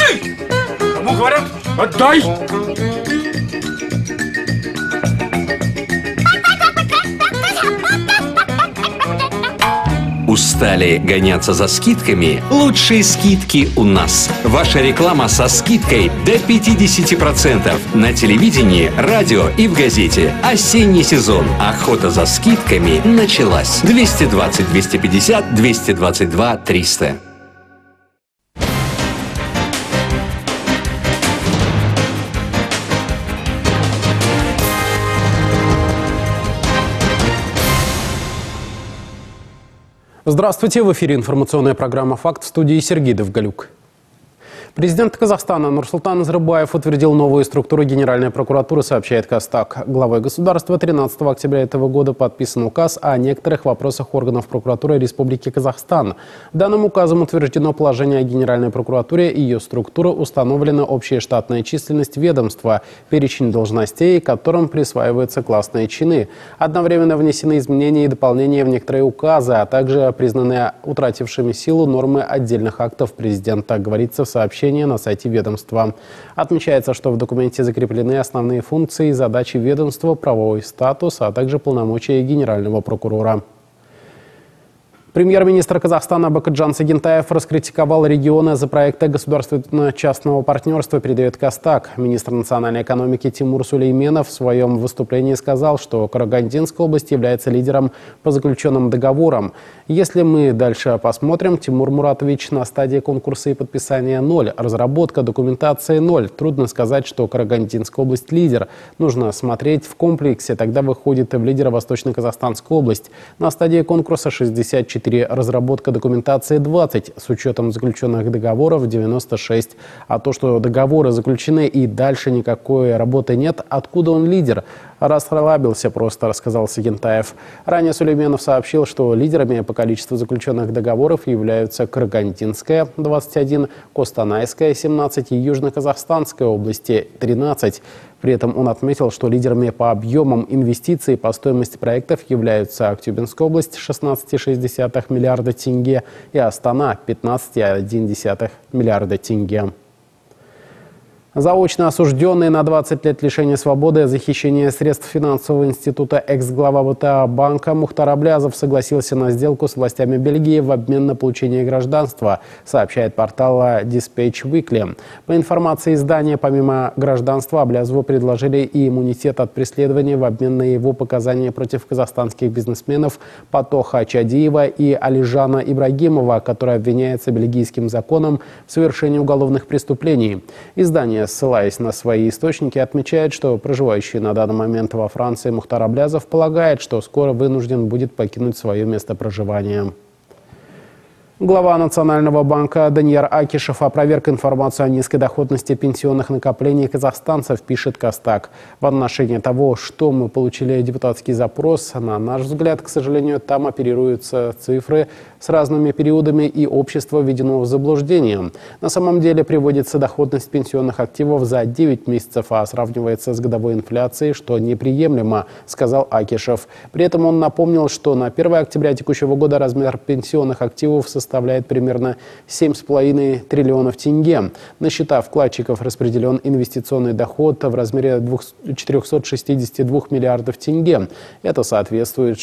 Эй! Кому говорят, отдай! Устали гоняться за скидками? Лучшие скидки у нас. Ваша реклама со скидкой до 50% на телевидении, радио и в газете. Осенний сезон. Охота за скидками началась. 220 250 222 300. Здравствуйте, в эфире информационная программа «Факт», в студии Сергей Довголюк. Президент Казахстана Нурсултан Назарбаев утвердил новую структуру Генеральной прокуратуры, сообщает Казтаг. Главой государства 13 октября этого года подписан указ о некоторых вопросах органов прокуратуры Республики Казахстан. Данным указом утверждено положение о Генеральной прокуратуре и ее структура, установлена общая штатная численность ведомства, перечень должностей, которым присваиваются классные чины. Одновременно внесены изменения и дополнения в некоторые указы, а также признаны утратившими силу нормы отдельных актов президента, говорится в сообщении на сайте ведомства. Отмечается, что в документе закреплены основные функции и задачи ведомства, правовой статус, а также полномочия генерального прокурора. Премьер-министр Казахстана Бакытжан Сагентаев раскритиковал регионы за проекты государственно-частного партнерства, передает Казтаг. Министр национальной экономики Тимур Сулейменов в своем выступлении сказал, что Карагандинская область является лидером по заключенным договорам. Если мы дальше посмотрим, Тимур Муратович, на стадии конкурса и подписания 0, разработка документации 0. Трудно сказать, что Карагандинская область лидер. Нужно смотреть в комплексе, тогда выходит в лидера Восточно-Казахстанская область. На стадии конкурса 64, разработка документации 20, с учетом заключенных договоров 96. А то, что договоры заключены и дальше никакой работы нет, откуда он лидер? Расслабился просто, рассказал Сагентаев. Ранее Сулейменов сообщил, что лидерами по количеству заключенных договоров являются Карагандинская 21, Костанайская 17 и Южно-Казахстанская области 13. При этом он отметил, что лидерами по объемам инвестиций по стоимости проектов являются Актюбинская область 16,6 миллиарда тенге и Астана 15,1 миллиарда тенге. Заочно осужденный на 20 лет лишения свободы за хищение средств финансового института экс-глава ВТА банка Мухтар Аблязов согласился на сделку с властями Бельгии в обмен на получение гражданства, сообщает портал Dispatch Weekly. По информации издания, помимо гражданства, Аблязову предложили и иммунитет от преследования в обмен на его показания против казахстанских бизнесменов Патоха Чадиева и Алижана Ибрагимова, который обвиняется бельгийским законом в совершении уголовных преступлений. Издание, ссылаясь на свои источники, отмечает, что проживающий на данный момент во Франции Мухтар Аблязов полагает, что скоро вынужден будет покинуть свое место проживания. Глава Национального банка Данияр Акишев опроверг информацию о низкой доходности пенсионных накоплений казахстанцев, пишет Казтаг. В отношении того, что мы получили депутатский запрос, на наш взгляд, к сожалению, там оперируются цифры с разными периодами, и общество введено в заблуждение. На самом деле приводится доходность пенсионных активов за 9 месяцев, а сравнивается с годовой инфляцией, что неприемлемо, сказал Акишев. При этом он напомнил, что на 1 октября текущего года размер пенсионных активов составляет примерно 7,5 триллионов тенге. На счета вкладчиков распределен инвестиционный доход в размере 462 миллиардов тенге. Это соответствует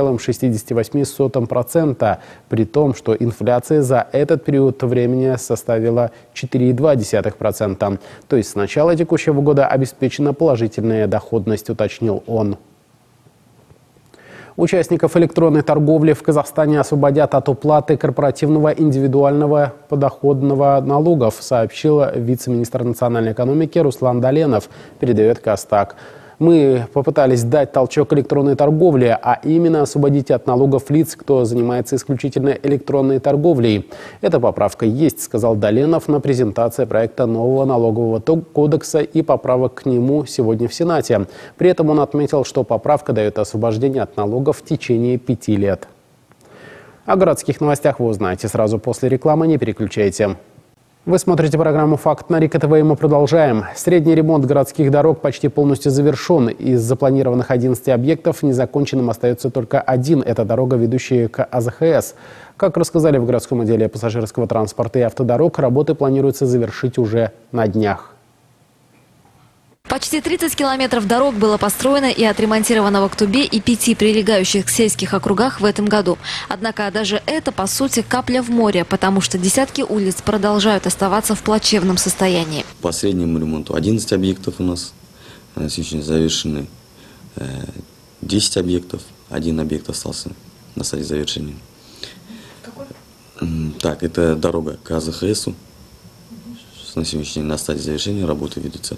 6,68%, при том, что инфляция за этот период времени составила 4,2%. То есть с начала текущего года обеспечена положительная доходность, уточнил он. Участников электронной торговли в Казахстане освободят от уплаты корпоративного индивидуального подоходного налогов, сообщил вице-министр национальной экономики Руслан Даленов, передает Казтаг. Мы попытались дать толчок электронной торговле, а именно освободить от налогов лиц, кто занимается исключительно электронной торговлей. Эта поправка есть, сказал Даленов на презентации проекта нового налогового кодекса и поправок к нему сегодня в Сенате. При этом он отметил, что поправка дает освобождение от налогов в течение 5 лет. О городских новостях вы узнаете сразу после рекламы, не переключайте. Вы смотрите программу «Факт» на РИК ТВ, и мы продолжаем. Средний ремонт городских дорог почти полностью завершен. Из запланированных 11 объектов незаконченным остается только один. Это дорога, ведущая к АЗХС. Как рассказали в городском отделе пассажирского транспорта и автодорог, работы планируется завершить уже на днях. Почти 30 километров дорог было построено и отремонтировано в Актубе и 5 прилегающих сельских округах в этом году. Однако даже это, по сути, капля в море, потому что десятки улиц продолжают оставаться в плачевном состоянии. По среднему ремонту 11 объектов у нас сегодня завершены, 10 объектов, один объект остался на стадии завершения. Какой? Так, это дорога к АЗХСу. На сегодняшний день на стадии завершения работы ведутся.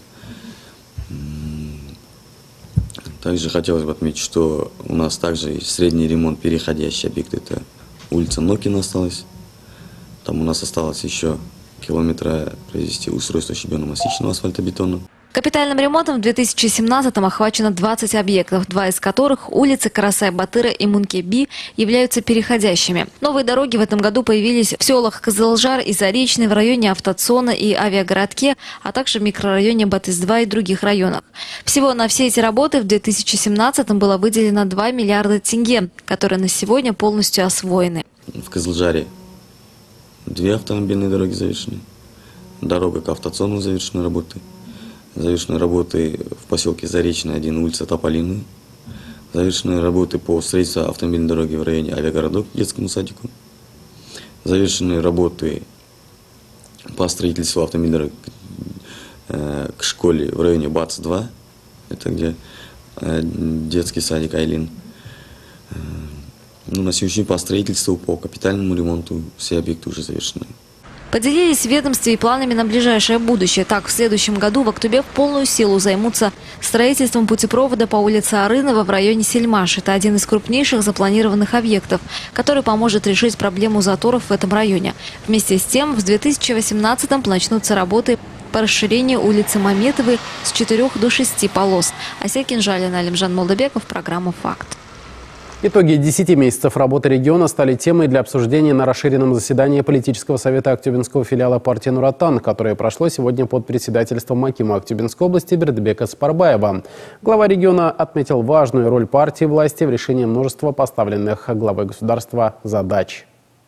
Также хотелось бы отметить, что у нас также средний ремонт, переходящий объект, это улица Нокина осталась. Там у нас осталось еще километра провести устройство щебенно-мастичного асфальтобетона. Капитальным ремонтом в 2017-м охвачено 20 объектов, 2 из которых, улицы Карасай-Батыра и Мунке-Би, являются переходящими. Новые дороги в этом году появились в селах Кызылжар и Заречный, в районе Автоцона и Авиагородке, а также в микрорайоне Батыс-2 и других районах. Всего на все эти работы в 2017-м было выделено 2 миллиарда тенге, которые на сегодня полностью освоены. В Кызылжаре 2 автомобильные дороги завершены. Дорога к Автоцону завершены работы. Завершены работы в поселке Заречный, 1, улица Тополиная. Завершены работы по строительству автомобильной дороги в районе Авиагородок к детскому садику. Завершены работы по строительству автомобильной дороги к школе в районе БАЦ-2. Это где детский садик Айлин. На сегодняшний день по строительству, по капитальному ремонту все объекты уже завершены. Поделились в ведомстве и планами на ближайшее будущее. Так, в следующем году в Актубе в полную силу займутся строительством путепровода по улице Арынова в районе Сельмаш. Это один из крупнейших запланированных объектов, который поможет решить проблему заторов в этом районе. Вместе с тем, в 2018-м начнутся работы по расширению улицы Маметовой с 4 до 6 полос. Ася Кинжалина, Алимжан Молдобеков, программа «Факт». Итоги 10 месяцев работы региона стали темой для обсуждения на расширенном заседании политического совета Актюбинского филиала партии «Нур Отан», которое прошло сегодня под председательством акима Актюбинской области Бердыбека Сапарбаева. Глава региона отметил важную роль партии власти в решении множества поставленных главой государства задач.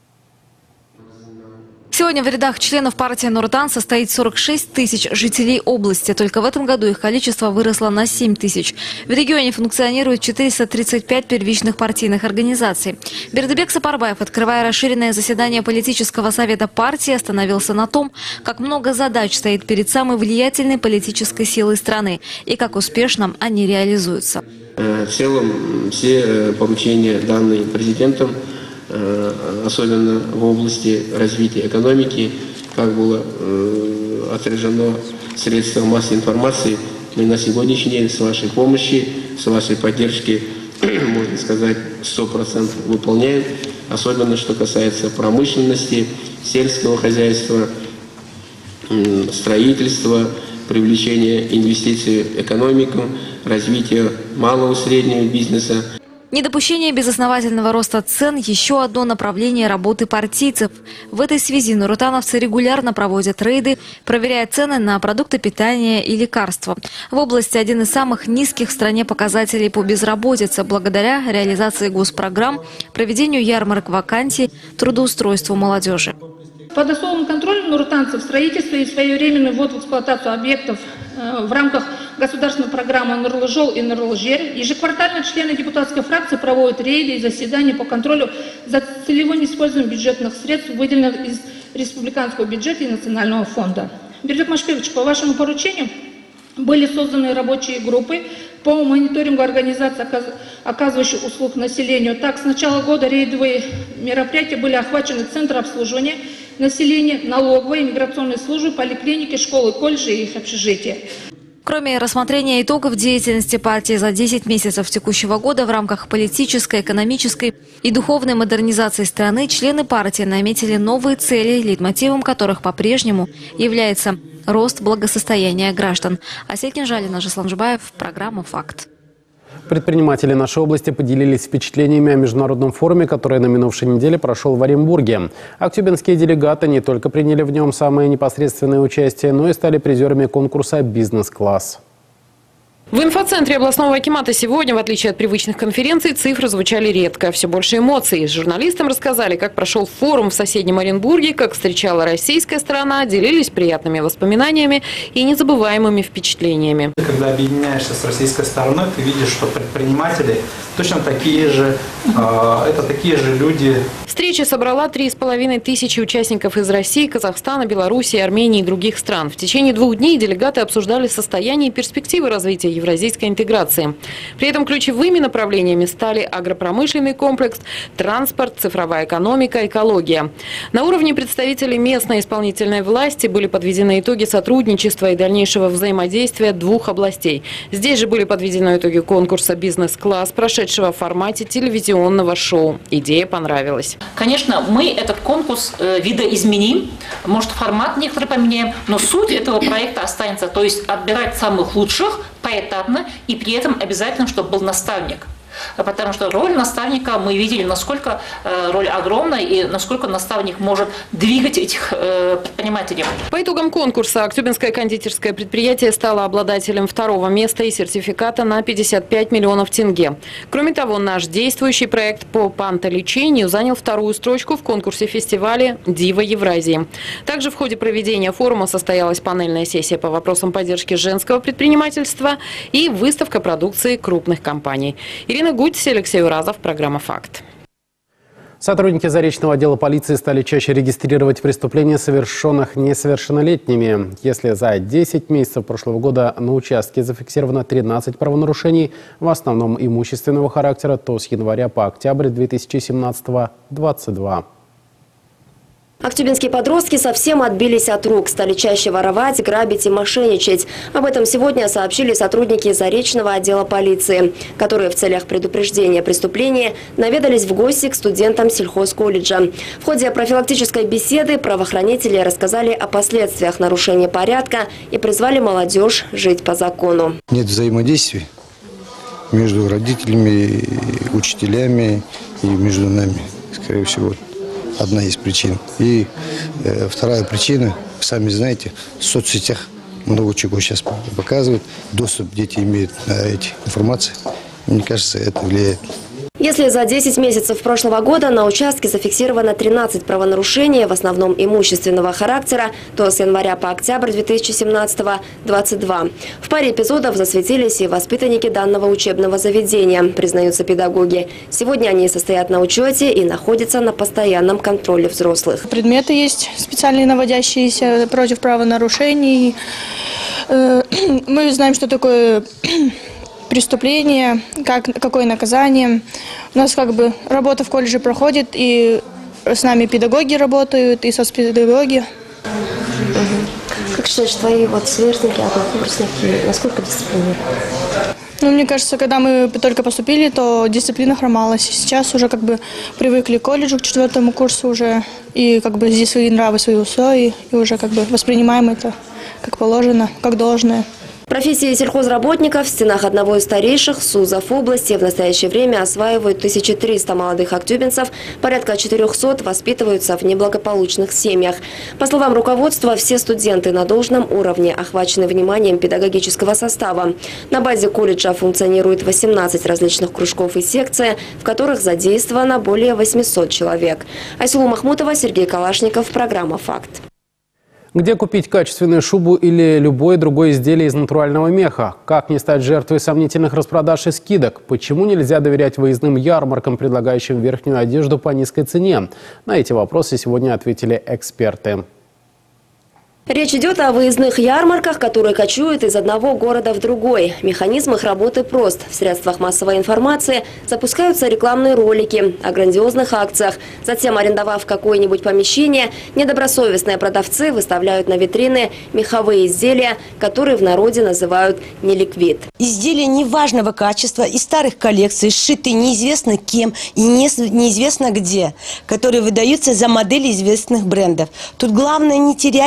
Сегодня в рядах членов партии «Нур Отан» состоит 46 тысяч жителей области. Только в этом году их количество выросло на 7 тысяч. В регионе функционирует 435 первичных партийных организаций. Бердыбек Сапарбаев, открывая расширенное заседание политического совета партии, остановился на том, как много задач стоит перед самой влиятельной политической силой страны и как успешно они реализуются. В целом все поручения, данные президентом, особенно в области развития экономики, как было отражено в средствах массовой информации, мы на сегодняшний день с вашей помощью, с вашей поддержки, можно сказать, 100% выполняем. Особенно, что касается промышленности, сельского хозяйства, строительства, привлечения инвестиций в экономику, развития малого и среднего бизнеса. Недопущение безосновательного роста цен – еще одно направление работы партийцев. В этой связи нуротановцы регулярно проводят рейды, проверяя цены на продукты питания и лекарства. В области один из самых низких в стране показателей по безработице благодаря реализации госпрограмм, проведению ярмарок вакансий, трудоустройству молодежи. Под особым контролем нуротанцев строительство и своевременный ввод в эксплуатацию объектов в рамках государственной программы «Нурлы-Жол» и «Нурлы-Жер». Ежеквартально члены депутатской фракции проводят рейды и заседания по контролю за целевым использованием бюджетных средств, выделенных из республиканского бюджета и национального фонда. Бердыбек Машпевич, по вашему поручению были созданы рабочие группы по мониторингу организаций, оказывающих услуг населению. Так, с начала года рейдовые мероприятия были охвачены Центр обслуживания населения, налоговые, миграционные службы, поликлиники, школы, колледжи и их общежития. Кроме рассмотрения итогов деятельности партии за 10 месяцев текущего года в рамках политической, экономической и духовной модернизации страны, члены партии наметили новые цели, лейтмотивом которых по-прежнему является рост благосостояния граждан. Ася Кинжалина, Жаслан Жубаев, программа «Факт». Предприниматели нашей области поделились впечатлениями о международном форуме, который на минувшей неделе прошел в Оренбурге. Актюбинские делегаты не только приняли в нем самое непосредственное участие, но и стали призерами конкурса «Бизнес-класс». В инфоцентре областного акимата сегодня, в отличие от привычных конференций, цифры звучали редко. Все больше эмоций. Журналистам рассказали, как прошел форум в соседнем Оренбурге, как встречала российская сторона, делились приятными воспоминаниями и незабываемыми впечатлениями. Когда объединяешься с российской стороной, ты видишь, что предприниматели точно такие же, это такие же люди. Встреча собрала 3500 участников из России, Казахстана, Белоруссии, Армении и других стран. В течение 2 дней делегаты обсуждали состояние и перспективы развития евразийской интеграции. При этом ключевыми направлениями стали агропромышленный комплекс, транспорт, цифровая экономика, экология. На уровне представителей местной исполнительной власти были подведены итоги сотрудничества и дальнейшего взаимодействия 2 областей. Здесь же были подведены итоги конкурса «Бизнес-класс», прошедшего в формате телевизионного шоу. Идея понравилась. Конечно, мы этот конкурс видоизменим, может, формат некоторые поменяем, но суть этого проекта останется, то есть отбирать самых лучших поэтапно и при этом обязательно, чтобы был наставник. Потому что роль наставника, мы видели, насколько роль огромная и насколько наставник может двигать этих предпринимателей. По итогам конкурса Актюбинское кондитерское предприятие стало обладателем 2-го места и сертификата на 55 миллионов тенге. Кроме того, наш действующий проект по пантолечению занял 2-ю строчку в конкурсе фестиваля «Дива Евразии». Также в ходе проведения форума состоялась панельная сессия по вопросам поддержки женского предпринимательства и выставка продукции крупных компаний. Ирина Гудь, Алексей Уразов, программа «Факт». Сотрудники Заречного отдела полиции стали чаще регистрировать преступления, совершенных несовершеннолетними. Если за 10 месяцев прошлого года на участке зафиксировано 13 правонарушений, в основном имущественного характера, то с января по октябрь 2017 – 22. Актюбинские подростки совсем отбились от рук, стали чаще воровать, грабить и мошенничать. Об этом сегодня сообщили сотрудники Заречного отдела полиции, которые в целях предупреждения преступления наведались в гости к студентам сельхозколледжа. В ходе профилактической беседы правоохранители рассказали о последствиях нарушения порядка и призвали молодежь жить по закону. Нет взаимодействия между родителями, учителями и между нами, скорее всего. Одна из причин. И вторая причина, сами знаете, в соцсетях много чего сейчас показывают. Доступ дети имеют на эти информации. Мне кажется, это влияет. Если за 10 месяцев прошлого года на участке зафиксировано 13 правонарушений, в основном имущественного характера, то с января по октябрь 2017 – 22. В паре эпизодов засветились и воспитанники данного учебного заведения, признаются педагоги. Сегодня они состоят на учете и находятся на постоянном контроле взрослых. Предметы есть специальные, наводящиеся против правонарушений. Мы знаем, что такое преступление, какое наказание. У нас работа в колледже проходит, и с нами педагоги работают, и соцпедагоги. Как считаешь, твои сверстники, однокурсники, насколько дисциплинированы? Мне кажется, когда мы только поступили, то дисциплина хромалась. Сейчас уже привыкли к колледжу, к 4-му курсу уже, и здесь свои нравы, свои устои, и уже воспринимаем это как положено, как должное. Профессии сельхозработников в стенах одного из старейших СУЗов области в настоящее время осваивают 1300 молодых актюбинцев, порядка 400 воспитываются в неблагополучных семьях. По словам руководства, все студенты на должном уровне охвачены вниманием педагогического состава. На базе колледжа функционирует 18 различных кружков и секций, в которых задействовано более 800 человек. Айсулу Махмутова, Сергей Калашников, программа «Факт». Где купить качественную шубу или любое другое изделие из натурального меха? Как не стать жертвой сомнительных распродаж и скидок? Почему нельзя доверять выездным ярмаркам, предлагающим верхнюю одежду по низкой цене? На эти вопросы сегодня ответили эксперты. Речь идет о выездных ярмарках, которые кочуют из одного города в другой. Механизм их работы прост. В средствах массовой информации запускаются рекламные ролики о грандиозных акциях. Затем, арендовав какое-нибудь помещение, недобросовестные продавцы выставляют на витрины меховые изделия, которые в народе называют неликвид. Изделия неважного качества, из старых коллекций, сшитые неизвестно кем и неизвестно где, которые выдаются за модели известных брендов. Тут главное не терять бдительность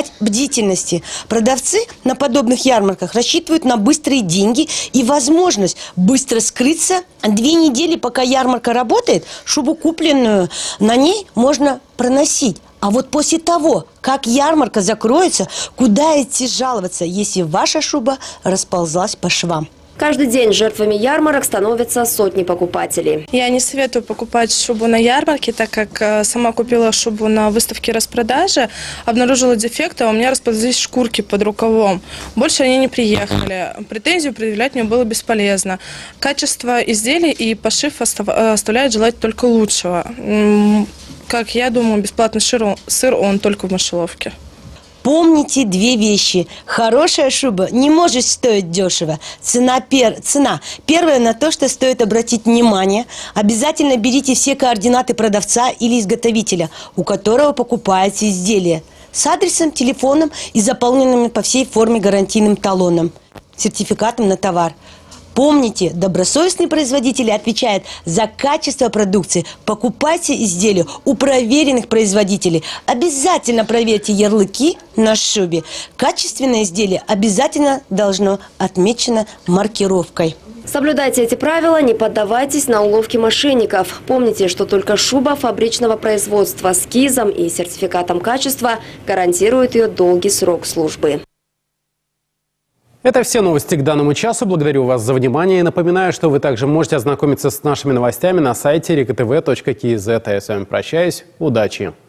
производительности. Продавцы на подобных ярмарках рассчитывают на быстрые деньги и возможность быстро скрыться. 2 недели, пока ярмарка работает, шубу, купленную на ней, можно проносить. А вот после того, как ярмарка закроется, куда идти жаловаться, если ваша шуба расползлась по швам? Каждый день жертвами ярмарок становятся сотни покупателей. Я не советую покупать шубу на ярмарке, так как сама купила шубу на выставке распродажи, обнаружила дефекты, а у меня расползлись шкурки под рукавом. Больше они не приехали. Претензию предъявлять мне было бесполезно. Качество изделий и пошив оставляет желать только лучшего. Как я думаю, бесплатный сыр он только в мышеловке. Помните 2 вещи. Хорошая шуба не может стоить дешево. Цена. Первое, на то, что стоит обратить внимание. Обязательно берите все координаты продавца или изготовителя, у которого покупаете изделие. С адресом, телефоном и заполненным по всей форме гарантийным талоном. Сертификатом на товар. Помните, добросовестные производители отвечают за качество продукции. Покупайте изделия у проверенных производителей. Обязательно проверьте ярлыки на шубе. Качественное изделие обязательно должно отмечено маркировкой. Соблюдайте эти правила, не поддавайтесь на уловки мошенников. Помните, что только шуба фабричного производства с КИЗом и сертификатом качества гарантирует ее долгий срок службы. Это все новости к данному часу. Благодарю вас за внимание. И напоминаю, что вы также можете ознакомиться с нашими новостями на сайте rktv.kz. Я с вами прощаюсь. Удачи!